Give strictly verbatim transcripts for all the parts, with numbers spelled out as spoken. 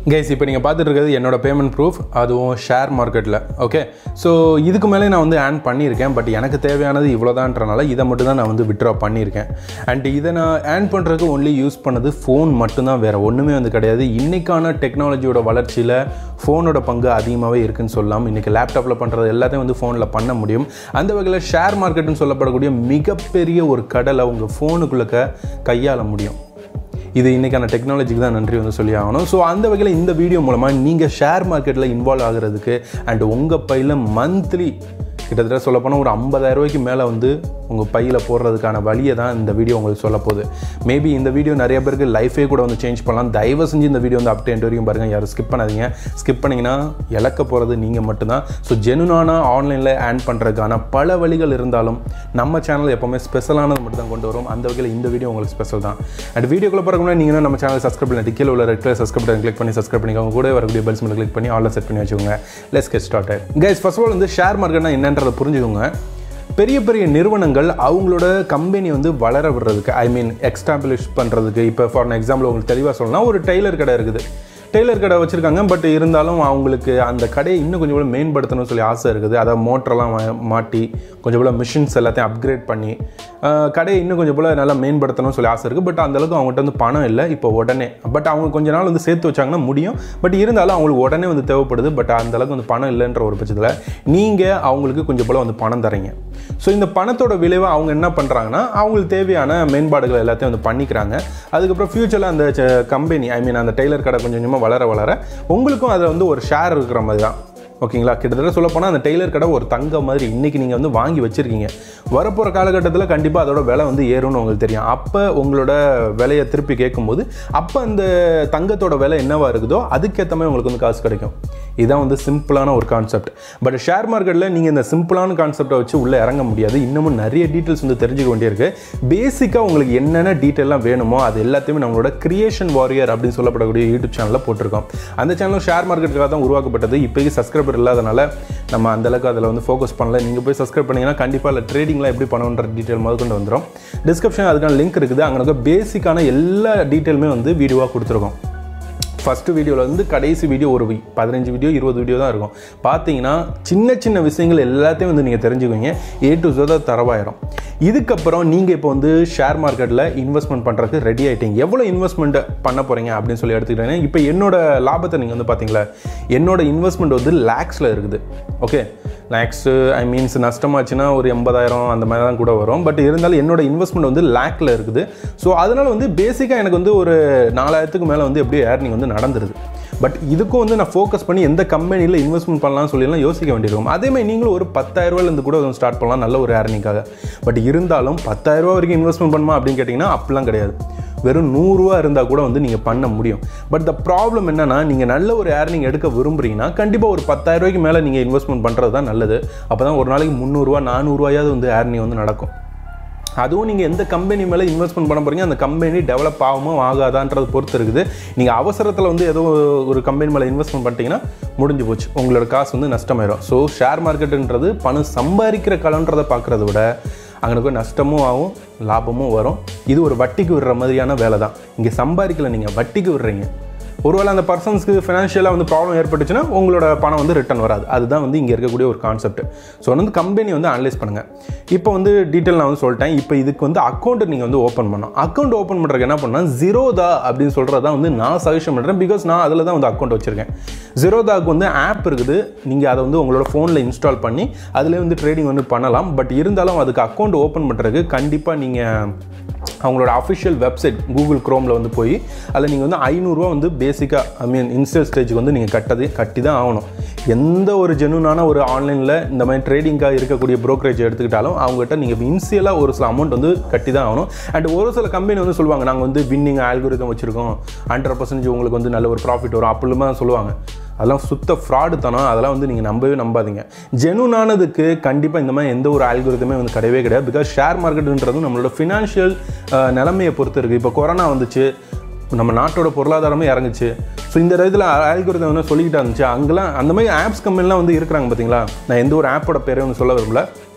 Guys இப்போ நீங்கள் பார்த்துட்டு இருக்கிறது என்னோட பேமெண்ட் ப்ரூஃப், அதுவும் ஷேர் மார்க்கெட்டில். ஓகே, ஸோ இதுக்கு மேலே நான் வந்து ஆன் பண்ணியிருக்கேன். பட் எனக்கு தேவையானது இவ்வளோதான்றனால இதை மட்டும் தான் நான் வந்து விட்ரா பண்ணியிருக்கேன். அண்ட் இதை நான் ஆன் பண்ணுறதுக்கு ஒன்லி யூஸ் பண்ணது ஃபோன் மட்டும்தான், வேறு ஒன்றுமே வந்து கிடையாது. இன்றைக்கான டெக்னாலஜியோட வளர்ச்சியில் ஃபோனோட பங்கு அதிகமாகவே இருக்குதுன்னு சொல்லலாம். இன்றைக்கி லேப்டாப்பில் பண்ணுறது எல்லாத்தையும் வந்து ஃபோனில் பண்ண முடியும். அந்த வகையில் ஷேர் மார்க்கெட்டுன்னு சொல்லப்படக்கூடிய மிகப்பெரிய ஒரு கடலை உங்கள் ஃபோனுக்குள்ளே கையாள முடியும். இது இன்றைக்கான டெக்னாலஜிக்கு தான் நன்றி வந்து சொல்லி ஆகணும். ஸோ அந்த வகையில் இந்த வீடியோ மூலமாக நீங்கள் ஷேர் மார்க்கெட்டில் இன்வால்வ் ஆகிறதுக்கு அண்ட் உங்கள் பையில் மந்த்லி கிட்டத்தட்ட சொல்லப்போனால் ஒரு ஐம்பதாயிரம் ரூபாய்க்கு மேலே வந்து உங்கள் பையில் போடுறதுக்கான வழியை தான் இந்த வீடியோ உங்களுக்கு சொல்ல போகுது. மேபி இந்த வீடியோ நிறைய பேருக்கு லைஃபே கூட வந்து சேஞ்ச் பண்ணலாம். தயவு செஞ்சு இந்த வீடியோ வந்து அப் டு எண்ட் வரைக்கும் பாருங்கள், யாரும் ஸ்கிப் பண்ணாதீங்க. ஸ்கிப் பண்ணிங்கன்னா இழக்க போகிறது நீங்கள் மட்டும்தான். ஸோ ஜெனுனான ஆன்லைனில் ஆன் பண்ணுறதுக்கான பல வழிகள் இருந்தாலும் நம்ம சேனல் எப்போவுமே ஸ்பெஷலானது மட்டும் தான் கொண்டு வரும். அந்த வகையில் இந்த வீடியோ உங்களுக்கு ஸ்பெஷல் தான். அண்ட் வீடியோக்குள்ள போகிறதுக்கு நீங்கள் நம்ம சேனல் சப்ஸ்கிரைப் பண்ணி கீழே உள்ள red colour subscribe button click பண்ணி சப்ஸ்கிரைப் பண்ணிக்கோங்க. கூட வரக்கூடிய பெல்ஸ் மேலே கிளிக் பண்ணி ஆல்ல செட் பண்ணி வச்சுக்கோங்க. Let's get started. Guys, first of all வந்து ஷேர் மார்க்கெட்னா என்னன்றதை புரிஞ்சுக்கோங்க. பெரிய பெரிய நிறுவனங்கள் அவங்களோட கம்பெனி வந்து வளர விடுறதுக்கு, ஐ மீன் எக்ஸ்டாப்ளிஷ் பண்ணுறதுக்கு, இப்போ ஃபார் எக்ஸாம்பிள் உங்களுக்கு தெளிவாக சொல்லலாம், ஒரு டெய்லர் கடை இருக்குது. டெய்லர் கடை வச்சுருக்காங்க. பட் இருந்தாலும் அவங்களுக்கு அந்த கடையை இன்னும் கொஞ்சம் கூட மேம்படுத்தணும்னு சொல்லி ஆசை இருக்குது. அதை மோட்டரெல்லாம் மாட்டி கொஞ்சம் போல் மிஷின்ஸ் எல்லாத்தையும் அப்கிரேட் பண்ணி கடையை இன்னும் கொஞ்சம் போல் நல்லா மேம்படுத்தணும்னு சொல்லி ஆசை இருக்குது. பட் அந்தளவுக்கு அவங்ககிட்ட வந்து பணம் இல்லை இப்போ உடனே. பட் அவங்க கொஞ்ச நாள் வந்து சேர்த்து வச்சாங்கன்னா முடியும். பட் இருந்தாலும் அவங்களுக்கு உடனே வந்து தேவைப்படுது. பட் அந்தளவுக்கு வந்து பணம் இல்லைன்ற ஒரு பட்சத்தில் நீங்கள் அவங்களுக்கு கொஞ்சம் போல் வந்து பணம் தரீங்க. ஸோ இந்த பணத்தோட விளைவை அவங்க என்ன பண்ணுறாங்கன்னா அவங்களுக்கு தேவையான மேம்பாடுகள் எல்லாத்தையும் வந்து பண்ணிக்கிறாங்க. அதுக்கப்புறம் ஃப்யூச்சரில் அந்த கம்பெனி, ஐ மீன் அந்த டெய்லர் கடை கொஞ்சம் கொஞ்சமாக வளர வளர உங்களுக்கும் அதில் வந்து ஒரு ஷேர் இருக்கிற மாதிரி தான். ஓகேங்களா? கிட்டத்தட்ட சொல்லப்போனால் அந்த டெய்லர் கடை ஒரு தங்க மாதிரி இன்றைக்கி நீங்கள் வந்து வாங்கி வச்சுருக்கீங்க. வரப்போகிற காலகட்டத்தில் கண்டிப்பாக அதோட விலை வந்து ஏறும்னு உங்களுக்கு தெரியும். அப்போ உங்களோட விலையை திருப்பி கேட்கும்போது அப்போ அந்த தங்கத்தோட விலை என்னவா இருக்குதோ அதுக்கேற்ற மாதிரி உங்களுக்கு வந்து காசு கிடைக்கும். இதுதான் வந்து சிம்பிளான ஒரு கான்செப்ட். பட் ஷேர் மார்க்கெட்டில் நீங்கள் இந்த சிம்பிளான கான்செப்டை வச்சு உள்ளே இறங்க முடியாது. இன்னமும் நிறைய டீட்டெயில்ஸ் வந்து தெரிஞ்சுக்க வேண்டியிருக்கு. பேசிக்காக உங்களுக்கு என்னென்ன டீட்டெயிலாம் வேணுமோ அது எல்லாத்தையுமே நம்மளோட கிரியேஷன் வாரியர் அப்படின்னு சொல்லப்படக்கூடிய யூடியூப் சேனலில் போட்டிருக்கோம். அந்த சேனல் ஷேர் மார்க்கெட்டுக்காக தான் உருவாக்கப்பட்டது. இப்போதைக்கு சப்ஸ்கிரைபர் இல்லாதனால நம்ம அந்தளவுக்கு அதில் வந்து ஃபோக்கஸ் பண்ணல. நீங்கள் போய் சப்ஸ்கிரைப் பண்ணிங்கன்னா கண்டிப்பாக இல்லை ட்ரேடிங்லாம் எப்படி பண்ணணுன்ற டீட்டெயில் முதல் கொண்டு வந்துடும். டிஸ்கிரிப்ஷன் அதுக்கான லிங்க் இருக்குது. அங்கே பேசிக்கான எல்லா டீட்டெயிலுமே வந்து வீடியோவாக கொடுத்துருக்கோம். ஃபஸ்ட்டு வீடியோவில் வந்து கடைசி வீடியோ ஒரு பதினஞ்சு வீடியோ இருபது வீடியோ தான் இருக்கும். பார்த்தீங்கன்னா சின்ன சின்ன விஷயங்கள் எல்லாத்தையும் வந்து நீங்கள் தெரிஞ்சுக்குவீங்க. A to Z தரவாயிரும். இதுக்கப்புறம் நீங்கள் இப்போ வந்து ஷேர் மார்க்கெட்டில் இன்வெஸ்ட்மெண்ட் பண்ணுறதுக்கு ரெடி ஆகிட்டீங்க. எவ்வளோ இன்வெஸ்ட்மெண்ட் பண்ண போகிறீங்க அப்படின்னு சொல்லி எடுத்துக்கிட்டீங்கன்னா இப்போ என்னோட லாபத்தை நீங்கள் வந்து பார்த்தீங்களா, என்னோட இன்வெஸ்ட்மெண்ட் வந்து லேக்ஸில் இருக்குது. ஓகே, லேக்ஸு ஐ மீன்ஸ் நஷ்டமாச்சுன்னா ஒரு எண்பதாயிரம் அந்த மாதிரி தான் கூட வரும். பட் இருந்தாலும் என்னோட இன்வெஸ்ட்மெண்ட் வந்து லேக்கில் இருக்குது. ஸோ அதனால் வந்து பேசிக்காக எனக்கு வந்து ஒரு நாலாயிரத்துக்கு மேலே வந்து எப்படியும் ஏர்னிங் வந்து நடந்துருது. பட் இதுக்கும் வந்து நான் ஃபோக்கஸ் பண்ணி எந்த கம்பெனியில் இன்வெஸ்ட்மெண்ட் பண்ணலாம்னு சொல்லிலாம் யோசிக்க வேண்டியிருக்கும். அதேமாதிரி நீங்களும் ஒரு பத்தாயிரம் ரூபாயிலேருந்து கூட ஸ்டார்ட் பண்ணலாம், நல்ல ஒரு ஏர்னிங்காக. பட் இருந்தாலும் பத்தாயிரம் ரூபா வரைக்கும் இன்வெஸ்ட்மெண்ட் பண்ணுமா அப்படின்னு கேட்டிங்கன்னா அப்படிலாம் கிடையாது. வெறும் நூறுரூவா இருந்தால் கூட வந்து நீங்கள் பண்ண முடியும். பட் த ப்ராப்ளம் என்னென்னா, நீங்கள் நல்ல ஒரு ஏர்னிங் எடுக்க விரும்புகிறீங்கன்னா கண்டிப்பாக ஒரு பத்தாயிரம் ரூபாய்க்கு மேலே நீங்கள் இன்வெஸ்ட்மெண்ட் பண்ணுறது தான் நல்லது. அப்போ தான் ஒரு நாளைக்கு முந்நூறுரூவா நானூறுரூவாயாவது வந்து ஏர்னிங் வந்து நடக்கும். அதுவும் நீங்கள் எந்த கம்பெனி மேலே இன்வெஸ்ட்மெண்ட் பண்ண போகிறீங்க, அந்த கம்பெனி டெவலப் ஆகுமோ ஆகாதான்றது பொறுத்து இருக்குது. நீங்கள் அவசரத்தில் வந்து ஏதோ ஒரு கம்பெனி மேலே இன்வெஸ்ட்மெண்ட் பண்ணிட்டீங்கன்னா முடிஞ்சு போச்சு, உங்களோட காசு வந்து நஷ்டமாயிடும். ஸோ ஷேர் மார்க்கெட்டுன்றது பணம் சம்பாதிக்கிற காலன்றதை பார்க்குறத விட அங்கே போய் நஷ்டமும் ஆகும் லாபமும் வரும். இது ஒரு வட்டிக்கு விடுற மாதிரியான வேலை தான். இங்கே சம்பாதிக்கல, நீங்கள் வட்டிக்கு விடுறீங்க. ஒருவேளை அந்த பர்சன்ஸ்க்கு ஃபினான்ஷியலாக வந்து ப்ராப்ளம் ஏற்பட்டுச்சுன்னா உங்களோட பணம் வந்து ரிட்டர்ன் வராது. அதுதான் வந்து இங்கே இருக்கக்கூடிய ஒரு கான்செப்ட். ஸோ வந்து கம்பெனி வந்து அனலைஸ் பண்ணுங்கள். இப்போ வந்து டீட்டெயில் நான் வந்து சொல்லிட்டேன். இப்போ இதுக்கு வந்து அக்கௌண்ட்டு நீங்கள் வந்து ஓப்பன் பண்ணணும். அக்கௌண்ட் ஓப்பன் பண்ணுறதுக்கு என்ன பண்ணால் ஜீரோதா அப்படின்னு சொல்கிறதா வந்து நான் சஜஷன் பண்ணுறேன். பிகாஸ் நான் அதில் தான் வந்து அக்கௌண்ட் வச்சுருக்கேன். ஜீரோதாவுக்கு வந்து ஆப் இருக்குது. நீங்கள் அதை வந்து உங்களோட ஃபோனில் இன்ஸ்டால் பண்ணி அதில் வந்து ட்ரேடிங் வந்து பண்ணலாம். பட் இருந்தாலும் அதுக்கு அக்கௌண்ட் ஓப்பன் பண்ணுறதுக்கு கண்டிப்பாக நீங்கள் அவங்களோட அஃபிஷியல் வெப்சைட் கூகுள் க்ரோமில் வந்து போய் அதில் நீங்கள் வந்து ஐநூறுரூவா வந்து பேசிக்காக ஐ மீன் இன்ஸ்டல் ஸ்டேஜுக்கு வந்து நீங்கள் கட்டது கட்டி தான் ஆகணும். எந்த ஒரு ஜெனுனான ஒரு ஆன்லைனில் இந்த மாதிரி ட்ரேடிங்காக இருக்கக்கூடிய ப்ரோக்கரேஜ் எடுத்துக்கிட்டாலும் அவங்ககிட்ட நீங்கள் இன்சியலாக ஒரு சில அமௌண்ட் வந்து கட்டி தான் ஆகணும். அண்ட் ஒரு சில கம்பெனி வந்து சொல்லுவாங்க நாங்கள் வந்து வின்னிங் ஆல்கோரிதம் வச்சுருக்கோம், ஹண்ட்ரட் பர்சன்டேஜ் உங்களுக்கு வந்து நல்ல ஒரு ப்ராஃபிட் வரும் அப்படிமா சொல்லுவாங்க. அதெல்லாம் சுத்த ஃப்ராடு தானோ, அதெல்லாம் வந்து நீங்கள் நம்பவே நம்பாதீங்க. ஜெனுனானதுக்கு கண்டிப்பாக இந்த மாதிரி எந்த ஒரு ஆல்கோரிதமே வந்து கிடையவே கிடையாது. பிகாஸ் ஷேர் மார்க்கெட்டுன்றது நம்மளோட ஃபினான்ஷியல் நிலைமையை பொறுத்து இருக்குது. இப்போ கொரோனா வந்துச்சு, நம்ம நாட்டோட பொருளாதாரமே இறங்குச்சு. ஸோ இந்த இதில் ஆல்கோரிதம் வந்து சொல்லிக்கிட்டே இருந்துச்சு. அங்கெல்லாம் அந்த மாதிரி ஆப்ஸ் கம்பெனிலாம் வந்து இருக்கிறாங்க பார்த்தீங்களா. நான் எந்த ஒரு ஆப்போட பேரையும் வந்து சொல்ல விரும்பல.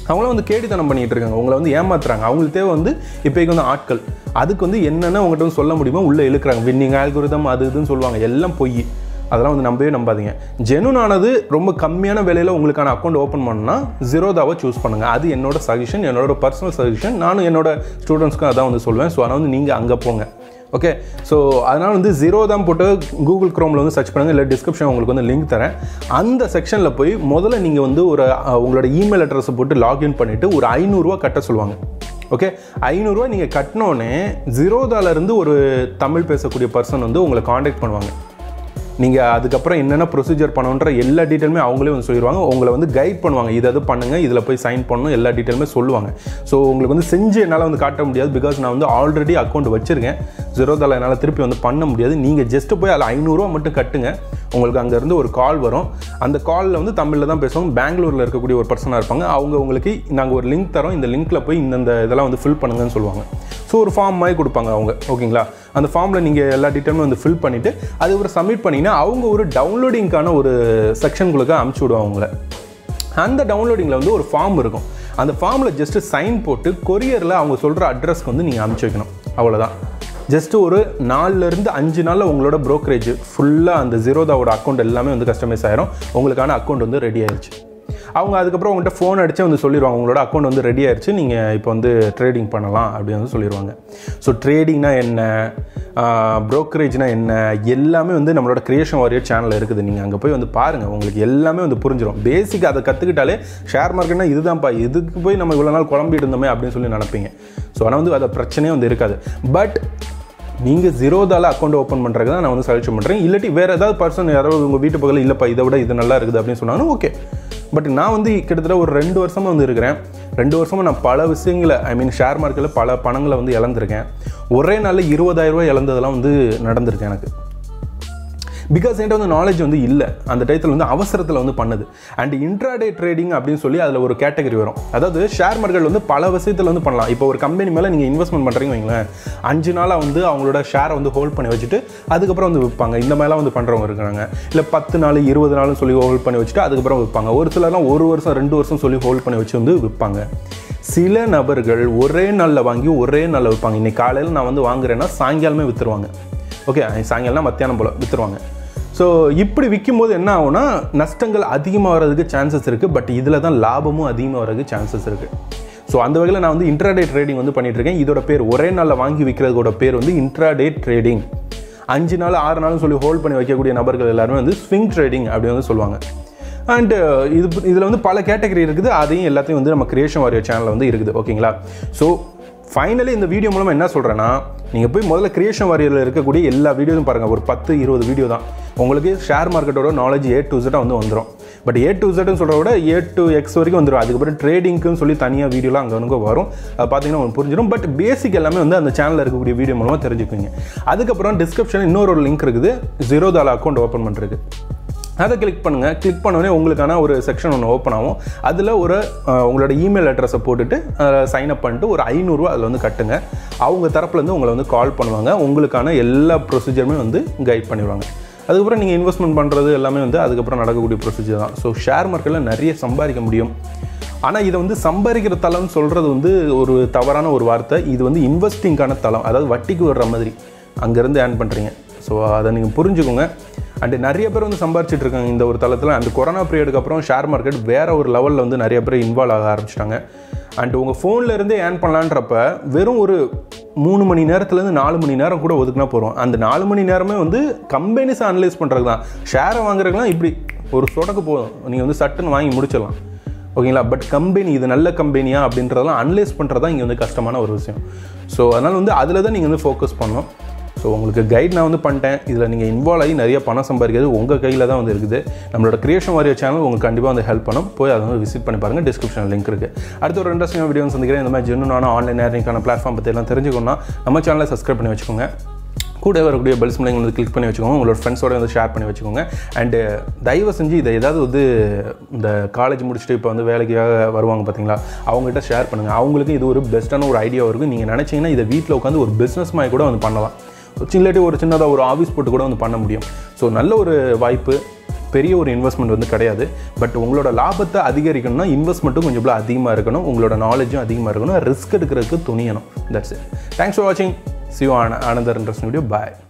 அவங்களும் வந்து கேடித்தனம் பண்ணிகிட்டு இருக்காங்க, உங்களை வந்து ஏமாத்துறாங்க. அவங்களுக்கு தேவை வந்து இப்போக்கு வந்து ஆட்கள், அதுக்கு வந்து என்னென்ன உங்கள்கிட்ட வந்து சொல்ல முடியுமோ உள்ளே இழுக்கிறாங்க. வின்னிங் ஆல்கோரிதம் அது இதுன்னு சொல்லுவாங்க, எல்லாம் பொய். அதெல்லாம் வந்து நம்பவே நம்பாதீங்க. ஜெனுனானது ரொம்ப கம்மியான விலையில் உங்களுக்கான அக்கௌண்ட் ஓப்பன் பண்ணால் ஜீரோதாவை சூஸ் பண்ணுங்கள். அது என்னோட சஜஷன், என்னோட பர்சனல் சஜஷன். நானும் என்னோட ஸ்டூடெண்ட்ஸ்க்கும் அதான் வந்து சொல்லுவேன். ஸோ அதனால் வந்து நீங்கள் அங்கே போங்க. ஓகே, ஸோ அதனால் வந்து ஜீரோ தான் போட்டு கூகுள் க்ரோமில் வந்து சர்ச் பண்ணுங்கள், இல்லை டிஸ்கிரிப்ஷன் உங்களுக்கு வந்து லிங்க் தரேன். அந்த செக்ஷனில் போய் முதல்ல நீங்கள் வந்து ஒரு உங்களோட இமெயில் அட்ரஸை போட்டு லாகின் பண்ணிவிட்டு ஒரு ஐநூறுரூவா கட்ட சொல்லுவாங்க. ஓகே, ஐநூறுரூவா நீங்கள் கட்டினோன்னே ஜீரோதாலேருந்து ஒரு தமிழ் பேசக்கூடிய பர்சன் வந்து உங்களை காண்டாக்ட் பண்ணுவாங்க. நீங்கள் அதுக்கப்புறம் என்னென்ன ப்ரொசீஜர் பண்ணணுன்ற எல்லா டீட்டெயிலுமே அவங்களே வந்து சொல்லிடுவாங்க. உங்களை வந்து கைட் பண்ணுவாங்க, இதை அது பண்ணுங்கள், இதில் போய் சைன் பண்ணணும், எல்லா டீட்டெயிலுமே சொல்லுவாங்க. ஸோ உங்களுக்கு வந்து செஞ்சு என்னால் வந்து காட்ட முடியாது, பிகாஸ் நான் வந்து ஆல்ரெடி அக்கௌண்ட் வச்சுருக்கேன். ஜீரோதாவில் என்னால் திருப்பி வந்து பண்ண முடியாது. நீங்கள் ஜஸ்ட்டு போய் அதில் ஐநூறுரூவா மட்டும் கட்டுங்க. உங்களுக்கு அங்கேருந்து ஒரு கால் வரும். அந்த காலில் வந்து தமிழில் தான் பேசுவோம். பெங்களூரில் இருக்கக்கூடிய ஒரு பர்சனாக இருப்பாங்க. அவங்க உங்களுக்கு நாங்கள் ஒரு லிங்க் தரோம், இந்த லிங்க்கில் போய் இந்த இதெல்லாம் வந்து ஃபில் பண்ணுங்கன்னு சொல்லுவாங்க. ஸோ ஒரு ஃபார்ம் மாதிரி கொடுப்பாங்க அவங்க. ஓகேங்களா, அந்த ஃபார்மில் நீங்கள் எல்லா டீட்டெயிலுமே வந்து ஃபில் பண்ணிவிட்டு அதுக்கப்புறம் சப்மிட் பண்ணிங்கன்னா அவங்க ஒரு டவுன்லோடிங்கான ஒரு செக்ஷனுக்குள்ளே அமுச்சு விடுவாங்க உங்களை. அந்த டவுன்லோடிங்கில் வந்து ஒரு ஃபார்ம் இருக்கும். அந்த ஃபார்மில் ஜஸ்ட்டு சைன் போட்டு கொரியரில் அவங்க சொல்கிற அட்ரஸ்க்கு வந்து நீங்கள் அமுச்சு வைக்கணும். அவ்வளோதான். ஜஸ்ட்டு ஒரு நாலுலேருந்து அஞ்சு நாளில் உங்களோட ப்ரோக்கரேஜ் ஃபுல்லாக அந்த ஜீரோதாவோட அக்கௌண்ட் எல்லாமே வந்து கஸ்டமைஸ் ஆயிரும். உங்களுக்கான அக்கௌண்ட் வந்து ரெடி ஆயிடுச்சு. அவங்க அதுக்கப்புறம் உங்கள்கிட்ட ஃபோன் அடித்து வந்து சொல்லிடுவாங்க, உங்களோட அக்கௌண்ட் வந்து ரெடி ஆயிடுச்சு, நீங்கள் இப்போ வந்து ட்ரேடிங் பண்ணலாம் அப்படின்னு வந்து சொல்லிடுவாங்க. ஸோ ட்ரேடிங்னா என்ன, ப்ரோக்கரேஜ்னா என்ன, எல்லாமே வந்து நம்மளோட கிரியேஷன் வாரியர் சேனலில் இருக்குது. நீங்கள் அங்கே போய் வந்து பாருங்கள், உங்களுக்கு எல்லாமே வந்து புரிஞ்சிடும். பேசிக் அதை கற்றுக்கிட்டாலே ஷேர் மார்க்கெட்னா இதுதான்ப்பா, இதுக்கு போய் நம்ம இவ்வளோ நாள் குழம்பிட்டு இருந்தோமே அப்படின்னு சொல்லி நினைப்பீங்க. ஸோ ஆனால் வந்து அதை பிரச்சனையே வந்து இருக்காது. பட் நீங்கள் ஜீரோதாவில் அக்கௌண்ட் ஓப்பன் பண்ணுறதுக்கு தான் நான் வந்து சஜஷன் பண்ணுறேன். இல்லாட்டி வேறு ஏதாவது பர்சன் யாராவது உங்கள் வீட்டு பக்கத்தில் இல்லைப்பா இதை விட இது நல்லா இருக்குது அப்படின்னு சொன்னாலும் ஓகே. பட் நான் வந்து கிட்டத்தட்ட ஒரு ரெண்டு வருஷமாக வந்து இருக்கிறேன். ரெண்டு வருஷமாக நான் பல விஷயங்களை, ஐ மீன் ஷேர் மார்க்கெட்டில் பல பணங்களை வந்து இழந்திருக்கேன். ஒரே நாளில் இருபதாயிரம் ரூபாய் இழந்ததெல்லாம் வந்து நடந்திருக்கு எனக்கு. பிகாஸ் என்கிட்ட வந்து நாலேஜ் வந்து இல்லை அந்த டயத்தில், வந்து அவசரத்தில் வந்து பண்ணுது. அண்ட் இன்ட்ராடே ட்ரேடிங் அப்படின்னு சொல்லி அதில் ஒரு கேட்டகரி வரும். அதாவது ஷேர் மார்க்கெட் வந்து பல விஷயத்தில் வந்து பண்ணலாம். இப்போ ஒரு கம்பெனி மேலே நீங்கள் இன்வெஸ்ட்மெண்ட் பண்ணுறீங்க வைங்களேன், அஞ்சு நாளாக வந்து அவங்களோட ஷேரை வந்து ஹோல்ட் பண்ணி வச்சுட்டு அதுக்கப்புறம் வந்து விற்பாங்க. இந்த மாதிரிலாம் வந்து பண்ணுறவங்க இருக்கிறாங்க. இல்லை பத்து நாள் இருபது நாள்னு சொல்லி ஹோல்ட் பண்ணி வச்சுட்டு அதுக்கப்புறம் விற்பாங்க. ஒரு சிலர்லாம் ஒரு வருஷம் ரெண்டு வருஷம் சொல்லி ஹோல்ட் பண்ணி வச்சு வந்து விற்பாங்க. சில நபர்கள் ஒரே நாளில் வாங்கி ஒரே நாளில் விற்பாங்க. இன்றைக்கி காலையில் நான் வந்து வாங்குறேன்னா சாயங்காலமே விற்றுருவாங்க. ஓகே, சாயங்காலம்னா மத்தியானம் போல் விற்றுருவாங்க. ஸோ இப்படி விற்கும் போது என்ன ஆகும்னா நஷ்டங்கள் அதிகமாக வர்றதுக்கு சான்சஸ் இருக்குது. பட் இதில் தான் லாபமும் அதிகமாக வர்றதுக்கு சான்சஸ் இருக்குது. ஸோ அந்த வகையில் நான் வந்து இன்ட்ராடே ட்ரேடிங் வந்து பண்ணிகிட்ருக்கேன். இதோட பேர் ஒரே நாளில் வாங்கி விற்கிறதோட பேர் வந்து இன்ட்ராடே ட்ரேடிங். அஞ்சு நாள் ஆறு நாள்னு சொல்லி ஹோல்ட் பண்ணி வைக்கக்கூடிய நபர்கள் எல்லாருமே வந்து ஸ்விங் ட்ரேடிங் அப்படி வந்து சொல்லுவாங்க. அண்டு இது இதில் வந்து பல கேட்டகரி இருக்குது. அதையும் எல்லாத்தையும் வந்து நம்ம கிரியேஷன் வாரியர் சேனலில் வந்து இருக்குது. ஓகேங்களா, ஸோ ஃபைனலி இந்த வீடியோ மூலமாக என்ன சொல்கிறேன்னா, நீங்கள் போய் முதல்ல கிரியேஷன் வாரியரில் இருக்கக்கூடிய எல்லா வீடியோவும் பாருங்கள். ஒரு பத்து இருபது வீடியோ தான் உங்களுக்கு ஷேர் மார்க்கெட்டோட நாலேஜ் ஏ டு இசட்டாக வந்து வந்துடும். பட் ஏ டு இசட்னு சொல்கிறத விட ஏ டு எக்ஸ் வரைக்கும் வந்துடும். அதுக்கப்புறம் ட்ரேடிங்க்குன்னு சொல்லி தனியாக வீடியோலாம் அங்கே வந்து வரும். அது பார்த்தீங்கன்னா உங்களுக்கு புரிஞ்சிடும். பட் பேசிக் எல்லாமே வந்து அந்த சேனலில் இருக்கக்கூடிய வீடியோ மூலமாக தெரிஞ்சுக்குவீங்க. அதுக்கப்புறம் டிஸ்கிரிப்ஷனில் இன்னொரு ஒரு லிங்க் இருக்குது, ஜீரோதாவில் அக்கௌண்ட் ஓப்பன் பண்ணுறதுக்கு. அதை கிளிக் பண்ணுங்கள். கிளிக் பண்ணோடனே உங்களுக்கான ஒரு செக்ஷன் ஒன்று ஓப்பன் ஆகும். அதில் ஒரு உங்களோட இமெயில் அட்ரஸை போட்டுட்டு சைன் அப் பண்ணிட்டு ஒரு ஐநூறுரூவா அதில் வந்து கட்டுங்க. அவங்க தரப்புலேருந்து உங்களை வந்து கால் பண்ணுவாங்க. உங்களுக்கான எல்லா ப்ரொசீஜருமே வந்து கைட் பண்ணிடுவாங்க. அதுக்கப்புறம் நீங்கள் இன்வெஸ்ட்மெண்ட் பண்ணுறது எல்லாமே வந்து அதுக்கப்புறம் நடக்கக்கூடிய ப்ரொசீஜர் தான். ஸோ ஷேர் மார்க்கெட்டில் நிறைய சம்பாதிக்க முடியும். ஆனால் இதை வந்து சம்பாதிக்கிற தளம்னு சொல்கிறது வந்து ஒரு தவறான ஒரு வார்த்தை. இது வந்து இன்வெஸ்டிங்கான தளம், அதாவது வட்டிக்கு வர்ற மாதிரி அங்கேருந்து ஏர்ன் பண்ணுறீங்க. ஸோ அதை நீங்கள் புரிஞ்சுக்கோங்க. அண்டு நிறைய பேர் வந்து சம்பாரிச்சிட்டு இருக்காங்க இந்த ஒரு தளத்தில். அந்த கொரோனா பீரியடுக்கு அப்புறம் ஷேர் மார்க்கெட் வேறு ஒரு லெவலில் வந்து நிறைய பேர் இன்வால்வ் ஆக ஆரம்பிச்சிட்டாங்க. அண்ட் உங்கள் ஃபோனில் இருந்தே ஏர்ன் பண்ணலான்றப்ப வெறும் ஒரு மூணு மணி நேரத்துலேருந்து நாலு மணி நேரம் கூட ஒதுக்குனா போகிறோம். அந்த நாலு மணி நேரமே வந்து கம்பெனிஸை அனலைஸ் பண்ணுறது தான். ஷேரை வாங்குறதுலாம் இப்படி ஒரு சொடக்கு போதும், நீங்கள் வந்து சட்டுன்னு வாங்கி முடிச்சிடலாம். ஓகேங்களா, பட் கம்பெனி இது நல்ல கம்பெனியா அப்படின்றதெல்லாம் அனலைஸ் பண்ணுறது தான் இங்கே வந்து கஷ்டமான ஒரு விஷயம். ஸோ அதனால் வந்து அதில் தான் நீங்கள் வந்து ஃபோக்கஸ் பண்ணணும். ஸோ உங்களுக்கு கைட் நான் வந்து பண்ணிட்டேன். இதில் நீங்கள் இன்வால்வ் ஆகி நிறைய பணம் சம்பாதிக்கிறது உங்கள் கையில் தான் வந்து இருக்குது. நம்மளோட கிரியேஷன் வாரியர் சேனல் உங்களுக்கு கண்டிப்பாக வந்து ஹெல்ப் பண்ணும். போய் அதை வந்து விசிட் பண்ணி பாருங்கள், டிஸ்கிரிப்ஷனில் லிங்க் இருக்குது. அடுத்த ஒரு இன்ட்ரெஸ்டிங்கான வீடியோ சந்திக்கிறேன். இந்த மாதிரி ஜென்னுனான ஆன்லைன் ஏர்னிங்கான பிளாட்ஃபார்ம் பற்றி எல்லாம் தெரிஞ்சுக்கணும்னா நம்ம சேனலை சப்ஸ்கிரைப் பண்ணி வச்சுக்கோங்க. கூட வரக்கூடிய பெல் சிம்லையும் வந்து கிளிக் பண்ணி வச்சுக்கோங்க. உங்களோட ஃப்ரெண்ட்ஸோட வந்து ஷேர் பண்ணி வச்சுக்கோங்க. அண்டு தயவு செஞ்சு இதை ஏதாவது வந்து இந்த காலேஜ் முடிச்சுட்டு இப்போ வந்து வேலைக்காக வருவாங்க பார்த்தீங்களா, அவங்ககிட்ட ஷேர் பண்ணுங்கள். அவங்களுக்கு இது ஒரு பெஸ்ட்டான ஒரு ஐடியா இருக்கும். நீங்கள் நினச்சிங்கன்னா இதை வீட்டில் உட்காந்து ஒரு பிஸ்னஸ் மாதிரி கூட வந்து பண்ணலாம். இல்லாட்டி ஒரு சின்னதாக ஒரு ஆஃபீஸ் போட்டு கூட வந்து பண்ண முடியும். ஸோ நல்ல ஒரு வாய்ப்பு. பெரிய ஒரு இன்வெஸ்ட்மெண்ட் வந்து கிடையாது. பட் உங்களோட லாபத்தை அதிகரிக்கணும்னா இன்வெஸ்ட்மெண்ட்டும் கொஞ்சம் அதிகமாக இருக்கணும், உங்களோட நாலேஜும் அதிகமாக இருக்கணும், ரிஸ்க் எடுக்கிறதுக்கு துணியணும். That's it. தேங்க்ஸ் ஃபார் வாட்சிங். See you on another interesting video. Bye.